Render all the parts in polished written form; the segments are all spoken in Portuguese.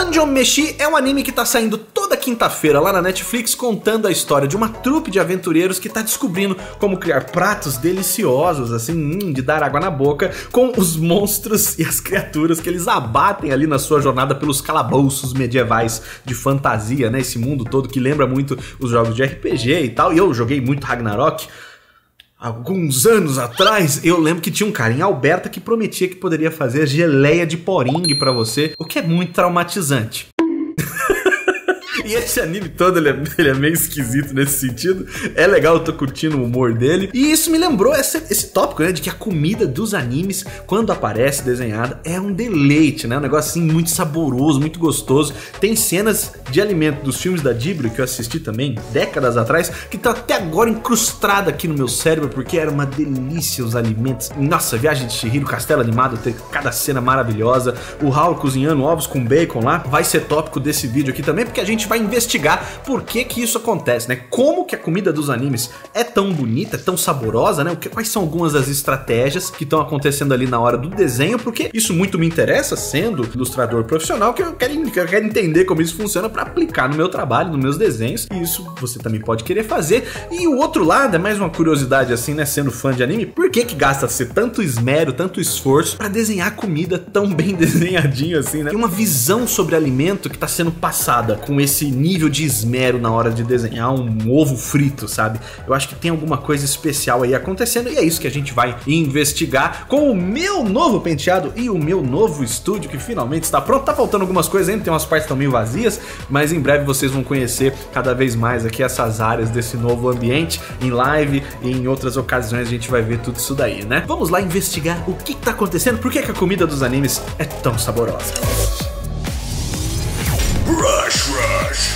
Dungeon Meshi é um anime que tá saindo toda quinta-feira lá na Netflix, contando a história de uma trupe de aventureiros que tá descobrindo como criar pratos deliciosos, assim, de dar água na boca, com os monstros e as criaturas que eles abatem ali na sua jornada pelos calabouços medievais de fantasia, né? Esse mundo todo que lembra muito os jogos de RPG e tal, e eu joguei muito Ragnarok. Alguns anos atrás, eu lembro que tinha um cara em Alberta que prometia que poderia fazer geleia de poringue pra você, o que é muito traumatizante. E esse anime todo, ele é meio esquisito nesse sentido. É legal, eu tô curtindo o humor dele. E isso me lembrou esse tópico, né? De que a comida dos animes, quando aparece desenhada, é um deleite, né? Um negócio assim muito saboroso, muito gostoso. Tem cenas de alimento dos filmes da Ghibli, que eu assisti também décadas atrás, que tá até agora incrustada aqui no meu cérebro, porque era uma delícia os alimentos. Nossa, Viagem de Chihiro, Castelo Animado, tem cada cena maravilhosa. O Howley cozinhando ovos com bacon lá, vai ser tópico desse vídeo aqui também, porque a gente vai investigar por que isso acontece, né? Como que a comida dos animes é tão bonita, é tão saborosa, né? Quais são algumas das estratégias que estão acontecendo ali na hora do desenho, porque isso muito me interessa, sendo ilustrador profissional, que eu quero entender como isso funciona para aplicar no meu trabalho, nos meus desenhos, e isso você também pode querer fazer. E o outro lado é mais uma curiosidade assim, né? Sendo fã de anime, por que gasta-se tanto esmero, tanto esforço para desenhar comida tão bem desenhadinho assim, né? Tem uma visão sobre alimento que tá sendo passada com esse nível de esmero na hora de desenhar um ovo frito, sabe? Eu acho que tem alguma coisa especial aí acontecendo e é isso que a gente vai investigar com o meu novo penteado e o meu novo estúdio que finalmente está pronto. Tá faltando algumas coisas ainda, tem umas partes também vazias, mas em breve vocês vão conhecer cada vez mais aqui essas áreas desse novo ambiente em live e em outras ocasiões a gente vai ver tudo isso daí, né? Vamos lá investigar o que tá acontecendo, por que a comida dos animes é tão saborosa. Rush, rush.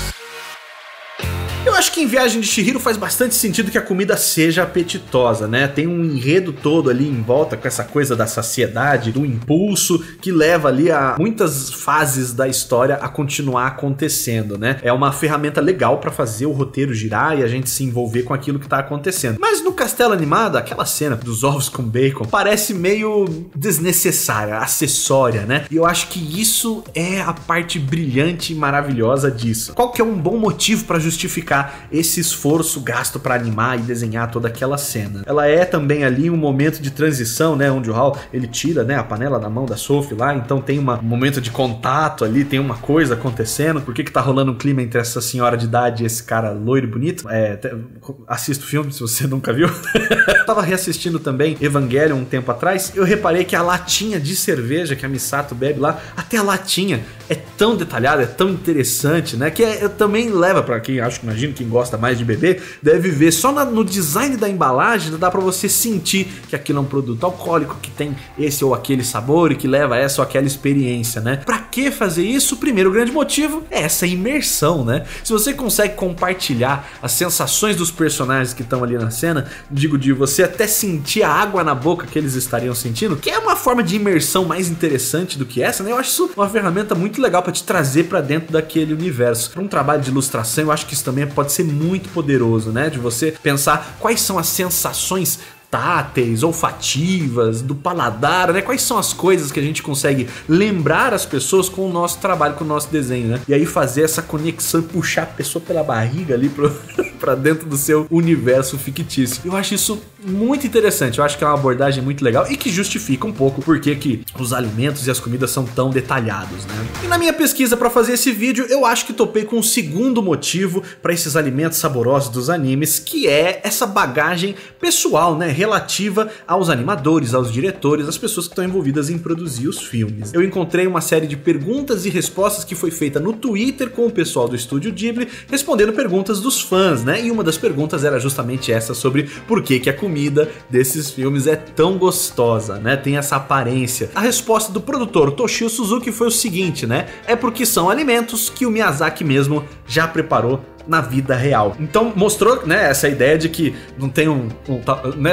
Eu acho que em Viagem de Chihiro faz bastante sentido que a comida seja apetitosa, né? Tem um enredo todo ali em volta com essa coisa da saciedade, do impulso que leva ali a muitas fases da história a continuar acontecendo, né? É uma ferramenta legal pra fazer o roteiro girar e a gente se envolver com aquilo que tá acontecendo. Mas no Castelo Animado, aquela cena dos ovos com bacon parece meio desnecessária, acessória, né? E eu acho que isso é a parte brilhante e maravilhosa disso. Qual que é um bom motivo pra justificar esse esforço gasto para animar e desenhar toda aquela cena? Ela é também ali um momento de transição, né, onde o Hal, ele tira, né, a panela da mão da Sophie lá, então tem um momento de contato ali, tem uma coisa acontecendo. Por que tá rolando um clima entre essa senhora de idade e esse cara loiro e bonito? Assista o filme se você nunca viu. Eu tava reassistindo também Evangelion um tempo atrás, eu reparei que a latinha de cerveja que a Misato bebe lá, até a latinha é tão detalhada, é tão interessante, né, que também leva para quem, acho que imagino quem gosta mais de beber, deve ver só no design da embalagem, dá pra você sentir que aquilo é um produto alcoólico, que tem esse ou aquele sabor e que leva a essa ou aquela experiência, né? Pra que fazer isso? O primeiro grande motivo é essa imersão, né? Se você consegue compartilhar as sensações dos personagens que estão ali na cena, digo de você até sentir a água na boca que eles estariam sentindo, que é uma forma de imersão mais interessante do que essa, né? Eu acho isso uma ferramenta muito legal pra te trazer pra dentro daquele universo. Pra um trabalho de ilustração, eu acho que isso também pode ser muito poderoso, né? De você pensar quais são as sensações táteis, olfativas, do paladar, né? Quais são as coisas que a gente consegue lembrar as pessoas com o nosso trabalho, com o nosso desenho, né? E aí fazer essa conexão e puxar a pessoa pela barriga ali pra dentro do seu universo fictício. Eu acho isso muito interessante, eu acho que é uma abordagem muito legal e que justifica um pouco por que os alimentos e as comidas são tão detalhados, né? E na minha pesquisa pra fazer esse vídeo, eu acho que topei com um segundo motivo pra esses alimentos saborosos dos animes, que é essa bagagem pessoal, né? Relativa aos animadores, aos diretores, às pessoas que estão envolvidas em produzir os filmes. Eu encontrei uma série de perguntas e respostas que foi feita no Twitter com o pessoal do Estúdio Ghibli, respondendo perguntas dos fãs, né? E uma das perguntas era justamente essa, sobre por que a comida desses filmes é tão gostosa, né? Tem essa aparência. A resposta do produtor Toshio Suzuki foi o seguinte, né? É porque são alimentos que o Miyazaki mesmo já preparou na vida real. Então mostrou, né, essa ideia de que não tem né,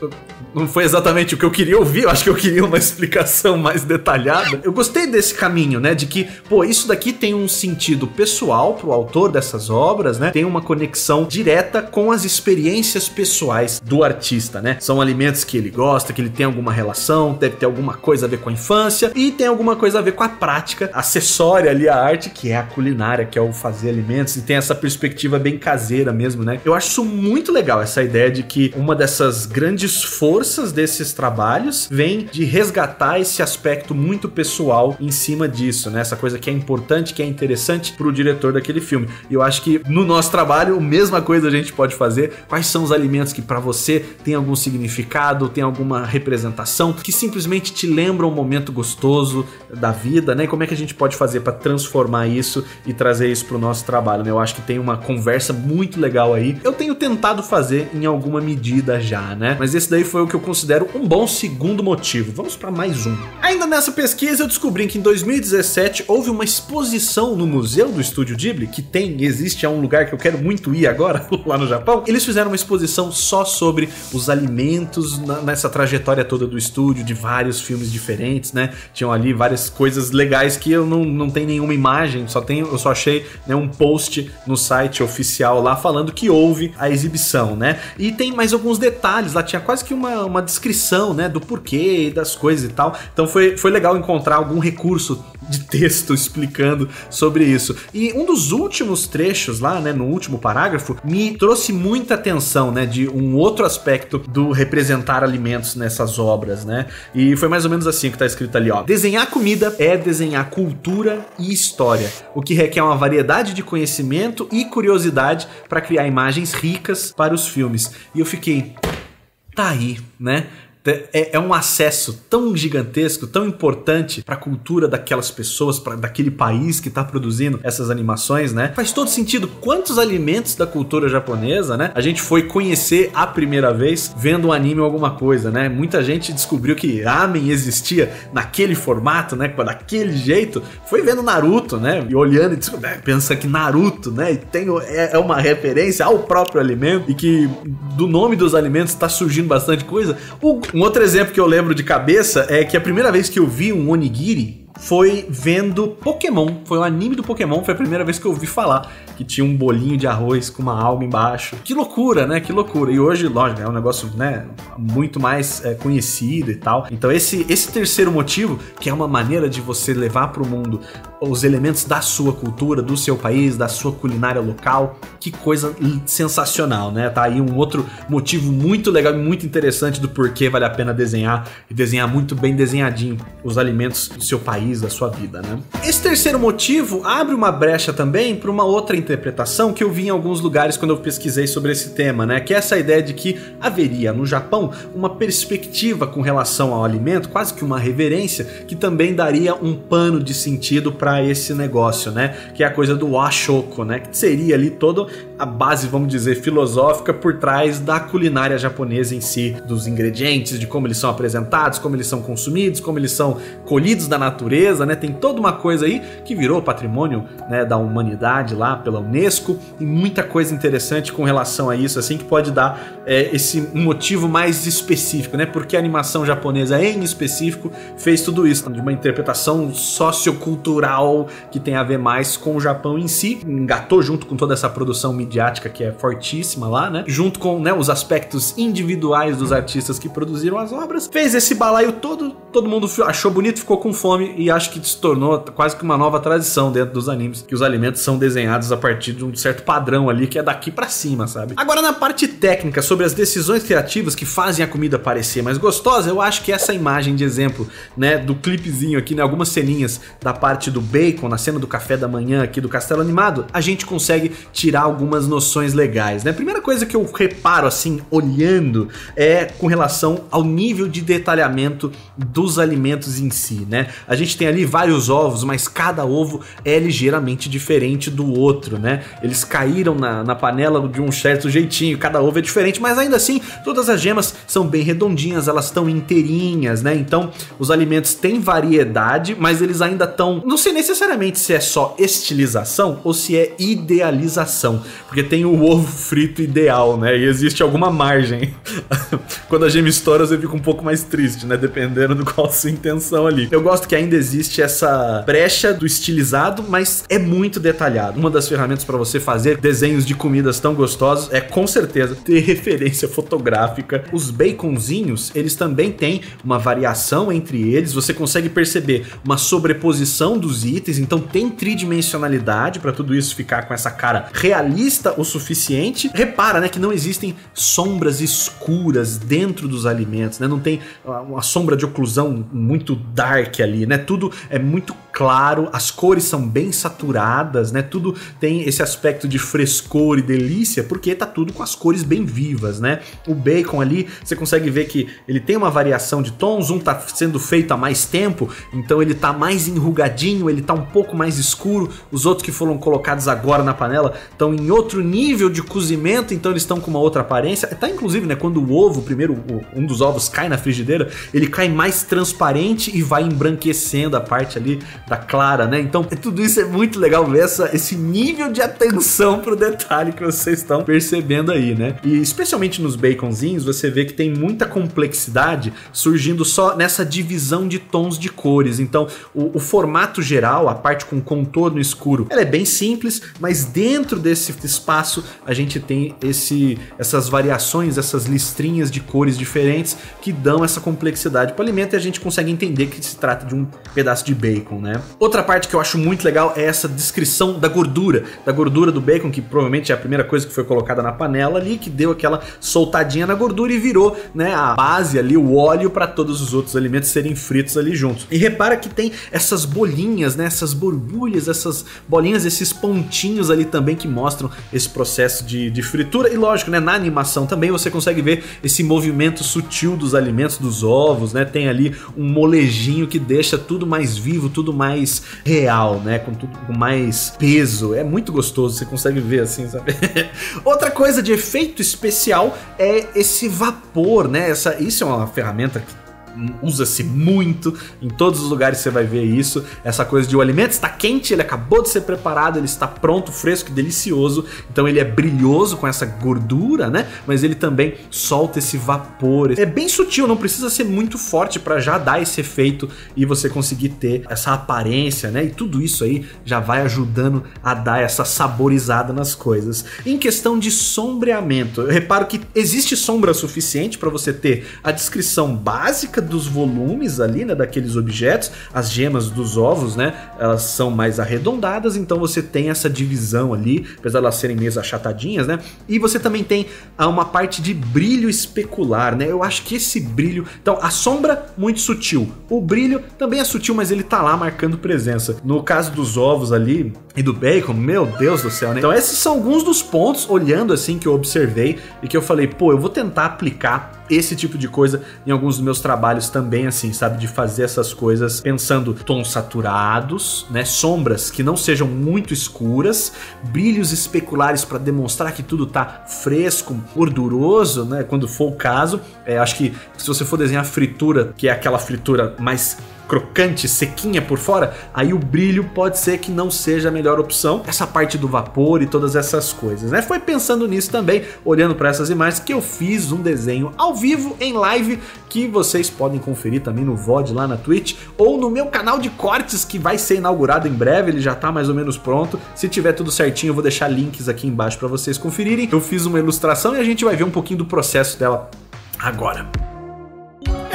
não foi exatamente o que eu queria ouvir, eu acho que eu queria uma explicação mais detalhada. Eu gostei desse caminho, né, de que, pô, isso daqui tem um sentido pessoal pro autor dessas obras, né, tem uma conexão direta com as experiências pessoais do artista, né, são alimentos que ele gosta, que ele tem alguma relação, deve ter alguma coisa a ver com a infância e tem alguma coisa a ver com a prática acessória ali à arte, que é a culinária, que é o fazer alimentos, e tem essa perspectiva bem caseira mesmo, né. Eu acho isso muito legal, essa ideia de que uma dessas grandes forças desses trabalhos vem de resgatar esse aspecto muito pessoal em cima disso, né? Essa coisa que é importante, que é interessante pro diretor daquele filme. E eu acho que no nosso trabalho, a mesma coisa a gente pode fazer. Quais são os alimentos que pra você tem algum significado, tem alguma representação, que simplesmente te lembram um momento gostoso da vida, né? E como é que a gente pode fazer pra transformar isso e trazer isso pro nosso trabalho, né? Eu acho que tem uma conversa muito legal aí. Eu tenho tentado fazer em alguma medida já, né? Mas esse daí foi o que eu considero um bom segundo motivo. Vamos para mais um. Ainda nessa pesquisa eu descobri que em 2017 houve uma exposição no Museu do Estúdio Ghibli, que existe um lugar que eu quero muito ir agora, lá no Japão. Eles fizeram uma exposição só sobre os alimentos nessa trajetória toda do estúdio, de vários filmes diferentes, né? Tinham ali várias coisas legais que eu não tenho nenhuma imagem, eu só achei, né, um post no site oficial lá falando que houve a exibição, né? E tem mais alguns detalhes, lá tinha quase que uma descrição, né, do porquê e das coisas e tal. Então foi legal encontrar algum recurso de texto explicando sobre isso. E um dos últimos trechos lá, né, no último parágrafo, me trouxe muita atenção, né, de um outro aspecto do representar alimentos nessas obras, né? E foi mais ou menos assim que tá escrito ali, ó. Desenhar comida é desenhar cultura e história, o que requer uma variedade de conhecimento e curiosidade para criar imagens ricas para os filmes. E eu fiquei, tá aí, né? É um acesso tão gigantesco, tão importante para a cultura daquelas pessoas, daquele país que tá produzindo essas animações, né? Faz todo sentido. Quantos alimentos da cultura japonesa, né, a gente foi conhecer a primeira vez vendo um anime ou alguma coisa, né? Muita gente descobriu que ramen existia naquele formato, né, daquele jeito, foi vendo Naruto, né, e olhando e pensa que Naruto, né, é uma referência ao próprio alimento e que do nome dos alimentos tá surgindo bastante coisa. Um outro exemplo que eu lembro de cabeça é que a primeira vez que eu vi um onigiri foi vendo Pokémon, foi um anime do Pokémon, foi a primeira vez que eu ouvi falar que tinha um bolinho de arroz com uma alga embaixo. Que loucura, né? Que loucura. E hoje, lógico, é um negócio, né, muito mais conhecido e tal. Então esse terceiro motivo, que é uma maneira de você levar para o mundo os elementos da sua cultura, do seu país, da sua culinária local, que coisa sensacional, né? Tá aí um outro motivo muito legal e muito interessante do porquê vale a pena desenhar, e desenhar muito bem desenhadinho os alimentos do seu país, da sua vida, né? Esse terceiro motivo abre uma brecha também para uma outra interpretação que eu vi em alguns lugares quando eu pesquisei sobre esse tema, né? Que é essa ideia de que haveria no Japão uma perspectiva com relação ao alimento, quase que uma reverência, que também daria um pano de sentido para esse negócio, né? Que é a coisa do washoko, né? Que seria ali toda a base, vamos dizer, filosófica por trás da culinária japonesa em si, dos ingredientes, de como eles são apresentados, como eles são consumidos, como eles são colhidos da natureza, né? Tem toda uma coisa aí que virou patrimônio, né, da humanidade lá pela Unesco, e muita coisa interessante com relação a isso, assim, que pode dar esse motivo mais específico, né? Porque a animação japonesa em específico fez tudo isso, de uma interpretação sociocultural que tem a ver mais com o Japão em si, engatou junto com toda essa produção midiática que é fortíssima lá, né? Junto com, né, os aspectos individuais dos artistas que produziram as obras, fez esse balaio todo mundo achou bonito, ficou com fome e acho que se tornou quase que uma nova tradição dentro dos animes, que os alimentos são desenhados a partir de um certo padrão ali que é daqui pra cima, sabe? Agora na parte técnica, sobre as decisões criativas que fazem a comida parecer mais gostosa, eu acho que essa imagem de exemplo, né, do clipezinho aqui, né, algumas ceninhas da parte do bacon, na cena do café da manhã aqui do Castelo Animado, a gente consegue tirar algumas algumas noções legais, né? A primeira coisa que eu reparo, assim, olhando, é com relação ao nível de detalhamento dos alimentos em si, né? A gente tem ali vários ovos, mas cada ovo é ligeiramente diferente do outro, né? Eles caíram na panela de um certo jeitinho, cada ovo é diferente, mas ainda assim, todas as gemas são bem redondinhas, elas estão inteirinhas, né? Então, os alimentos têm variedade, mas eles ainda estão... Não sei necessariamente se é só estilização ou se é idealização, porque tem o ovo frito ideal, né? E existe alguma margem. Quando a gema estoura, você fica um pouco mais triste, né? Dependendo do qual a sua intenção ali. Eu gosto que ainda existe essa brecha do estilizado, mas é muito detalhado. Uma das ferramentas para você fazer desenhos de comidas tão gostosos é, com certeza, ter referência fotográfica. Os baconzinhos, eles também têm uma variação entre eles. Você consegue perceber uma sobreposição dos itens, então tem tridimensionalidade para tudo isso ficar com essa cara realista o suficiente. Repara, né, que não existem sombras escuras dentro dos alimentos, né? Não tem uma sombra de oclusão muito dark ali, né? Tudo é muito claro, as cores são bem saturadas, né? Tudo tem esse aspecto de frescor e delícia, porque tá tudo com as cores bem vivas, né? O bacon ali, você consegue ver que ele tem uma variação de tons, um tá sendo feito há mais tempo, então ele tá mais enrugadinho, ele tá um pouco mais escuro, os outros que foram colocados agora na panela estão em outro nível de cozimento, então eles estão com uma outra aparência. Tá inclusive, né, quando o ovo, primeiro um dos ovos cai na frigideira, ele cai mais transparente e vai embranquecendo a parte ali da clara, né? Então tudo isso é muito legal ver esse nível de atenção pro detalhe que vocês estão percebendo aí, né? E especialmente nos baconzinhos, você vê que tem muita complexidade surgindo só nessa divisão de tons de cores. Então o formato geral, a parte com contorno escuro, ela é bem simples, mas dentro desse espaço a gente tem essas variações, essas listrinhas de cores diferentes que dão essa complexidade para o alimento, e a gente consegue entender que se trata de um pedaço de bacon, né? Outra parte que eu acho muito legal é essa descrição da gordura do bacon, que provavelmente é a primeira coisa que foi colocada na panela ali, que deu aquela soltadinha na gordura e virou, né, a base ali, o óleo para todos os outros alimentos serem fritos ali juntos. E repara que tem essas bolinhas, né, essas borbulhas, essas bolinhas, esses pontinhos ali também que mostram esse processo de fritura. E lógico, né, na animação também você consegue ver esse movimento sutil dos alimentos, dos ovos, né? Tem ali um molejinho que deixa tudo mais vivo, tudo mais real, né? Com tudo com mais peso. É muito gostoso, você consegue ver assim, sabe? Outra coisa de efeito especial é esse vapor, né? Isso é uma ferramenta que usa-se muito, em todos os lugares você vai ver isso, essa coisa de o alimento está quente, ele acabou de ser preparado, ele está pronto, fresco, delicioso, então ele é brilhoso com essa gordura, né? Mas ele também solta esse vapor, é bem sutil, não precisa ser muito forte para já dar esse efeito e você conseguir ter essa aparência, né? E tudo isso aí já vai ajudando a dar essa saborizada nas coisas. Em questão de sombreamento, eu reparo que existe sombra suficiente para você ter a descrição básica dos volumes ali, né, daqueles objetos. As gemas dos ovos, né, elas são mais arredondadas, então você tem essa divisão ali, apesar de elas serem meio achatadinhas, né, e você também tem uma parte de brilho especular, né, eu acho que esse brilho, então a sombra muito sutil, o brilho também é sutil, mas ele tá lá marcando presença. No caso dos ovos ali e do bacon, meu Deus do céu, né, então esses são alguns dos pontos, olhando assim, que eu observei e que eu falei, pô, eu vou tentar aplicar esse tipo de coisa em alguns dos meus trabalhos também, assim, sabe? De fazer essas coisas pensando tons saturados, né? Sombras que não sejam muito escuras, brilhos especulares para demonstrar que tudo tá fresco, gorduroso, né? Quando for o caso. Acho que se você for desenhar fritura, que é aquela fritura mais crocante, sequinha por fora, aí o brilho pode ser que não seja a melhor opção. Essa parte do vapor e todas essas coisas, né? Foi pensando nisso também, olhando para essas imagens, que eu fiz um desenho ao vivo, em live, que vocês podem conferir também no VOD lá na Twitch, ou no meu canal de cortes, que vai ser inaugurado em breve, ele já tá mais ou menos pronto. Se tiver tudo certinho, eu vou deixar links aqui embaixo para vocês conferirem. Eu fiz uma ilustração e a gente vai ver um pouquinho do processo dela agora.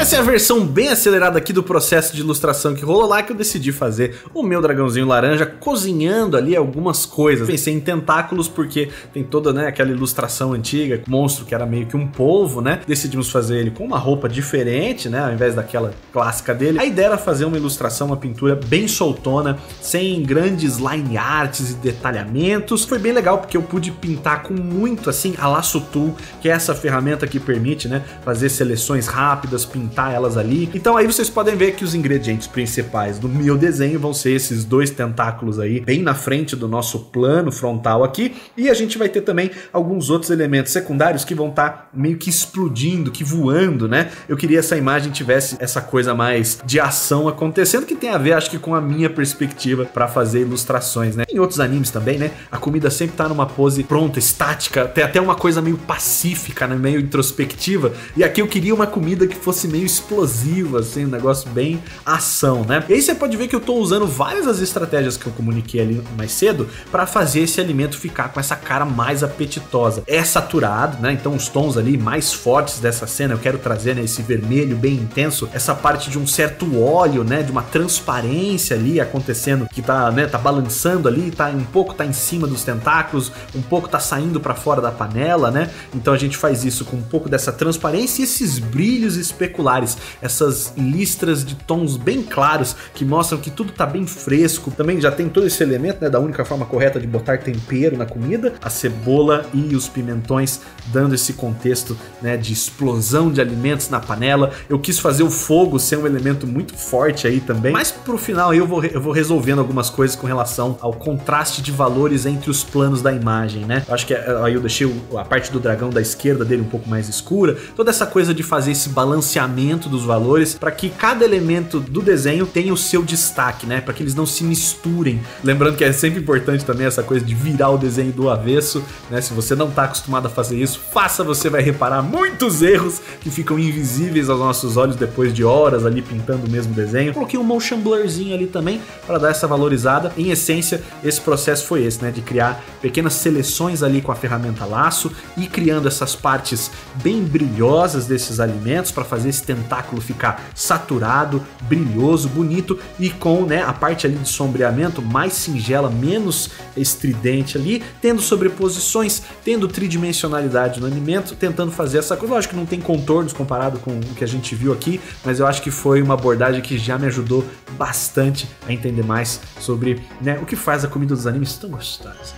Essa é a versão bem acelerada aqui do processo de ilustração que rolou lá, que eu decidi fazer o meu dragãozinho laranja cozinhando ali algumas coisas. Pensei em tentáculos porque tem toda, né, aquela ilustração antiga, monstro que era meio que um polvo, né? Decidimos fazer ele com uma roupa diferente, né, ao invés daquela clássica dele. A ideia era fazer uma ilustração, uma pintura bem soltona, sem grandes line arts e detalhamentos. Foi bem legal porque eu pude pintar com muito, assim, a Lasso Tool, que é essa ferramenta que permite, né, fazer seleções rápidas, pintar elas ali. Então aí vocês podem ver que os ingredientes principais do meu desenho vão ser esses dois tentáculos aí, bem na frente do nosso plano frontal aqui, e a gente vai ter também alguns outros elementos secundários que vão estar meio que explodindo, que voando, né? Eu queria essa imagem tivesse essa coisa mais de ação acontecendo, que tem a ver, acho que, com a minha perspectiva para fazer ilustrações, né? Em outros animes também, né? A comida sempre tá numa pose pronta, estática, tem até uma coisa meio pacífica, né? Meio introspectiva, e aqui eu queria uma comida que fosse meio explosiva, assim, um negócio bem ação, né? E aí você pode ver que eu tô usando várias das estratégias que eu comuniquei ali mais cedo para fazer esse alimento ficar com essa cara mais apetitosa. É saturado, né? Então os tons ali mais fortes dessa cena eu quero trazer, né, esse vermelho bem intenso, essa parte de um certo óleo, né, de uma transparência ali acontecendo, que tá, né, tá balançando ali, tá um pouco tá em cima dos tentáculos, um pouco tá saindo para fora da panela, né? Então a gente faz isso com um pouco dessa transparência e esses brilhos especulares, essas listras de tons bem claros que mostram que tudo tá bem fresco. Também já tem todo esse elemento, né, da única forma correta de botar tempero na comida, a cebola e os pimentões dando esse contexto, né, de explosão de alimentos na panela. Eu quis fazer o fogo ser um elemento muito forte aí também, mas pro final aí eu vou resolvendo algumas coisas com relação ao contraste de valores entre os planos da imagem, né? Eu acho que aí eu deixei a parte do dragão da esquerda dele um pouco mais escura, toda essa coisa de fazer esse balanceamento dos valores para que cada elemento do desenho tenha o seu destaque, né? Para que eles não se misturem. Lembrando que é sempre importante também essa coisa de virar o desenho do avesso, né? Se você não tá acostumado a fazer isso, faça, você vai reparar muitos erros que ficam invisíveis aos nossos olhos depois de horas ali pintando o mesmo desenho. Coloquei um motion blurzinho ali também para dar essa valorizada. Em essência, esse processo foi esse, né? De criar pequenas seleções ali com a ferramenta laço e criando essas partes bem brilhosas desses alimentos para fazer esse tentáculo ficar saturado, brilhoso, bonito e com, né, a parte ali de sombreamento mais singela, menos estridente ali, tendo sobreposições, tendo tridimensionalidade no alimento, tentando fazer essa coisa. Lógico que não tem contornos comparado com o que a gente viu aqui, mas eu acho que foi uma abordagem que já me ajudou bastante a entender mais sobre, né, o que faz a comida dos animes tão gostosa.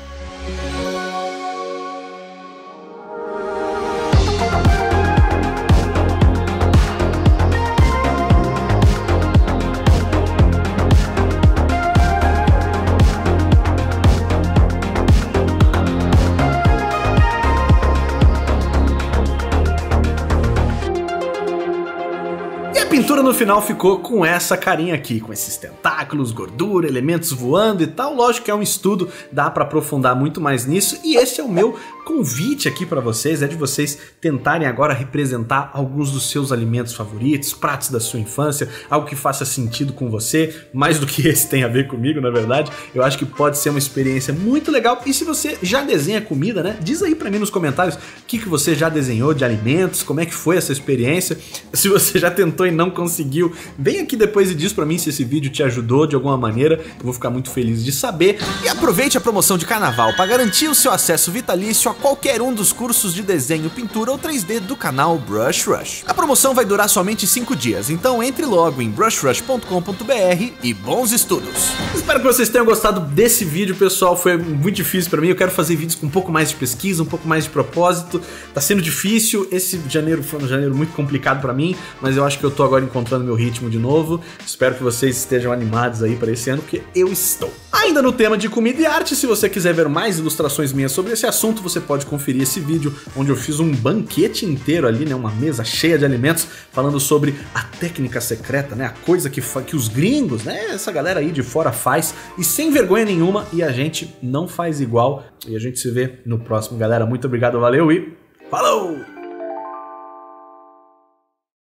Pintura no final ficou com essa carinha aqui, com esses tentáculos, gordura, elementos voando e tal. Lógico que é um estudo, dá pra aprofundar muito mais nisso, e esse é o meu convite aqui pra vocês, é de vocês tentarem agora representar alguns dos seus alimentos favoritos, pratos da sua infância, algo que faça sentido com você, mais do que esse tem a ver comigo, na verdade. Eu acho que pode ser uma experiência muito legal, e se você já desenha comida, né, diz aí pra mim nos comentários o que você já desenhou de alimentos, como é que foi essa experiência. Se você já tentou e não conseguiu, vem aqui depois e diz pra mim se esse vídeo te ajudou de alguma maneira, eu vou ficar muito feliz de saber. E aproveite a promoção de carnaval para garantir o seu acesso vitalício a qualquer um dos cursos de desenho, pintura ou 3D do canal Brush Rush. A promoção vai durar somente 5 dias, então entre logo em brushrush.com.br e bons estudos! Espero que vocês tenham gostado desse vídeo, pessoal, foi muito difícil pra mim, eu quero fazer vídeos com um pouco mais de pesquisa, um pouco mais de propósito, tá sendo difícil, esse janeiro foi um janeiro muito complicado pra mim, mas eu acho que eu tô agora encontrando meu ritmo de novo. Espero que vocês estejam animados aí para esse ano, porque eu estou. Ainda no tema de comida e arte, se você quiser ver mais ilustrações minhas sobre esse assunto, você pode conferir esse vídeo, onde eu fiz um banquete inteiro ali, né, uma mesa cheia de alimentos, falando sobre a técnica secreta, né, a coisa que os gringos, né, essa galera aí de fora faz, e sem vergonha nenhuma, e a gente não faz igual. E a gente se vê no próximo, galera. Muito obrigado, valeu e falou!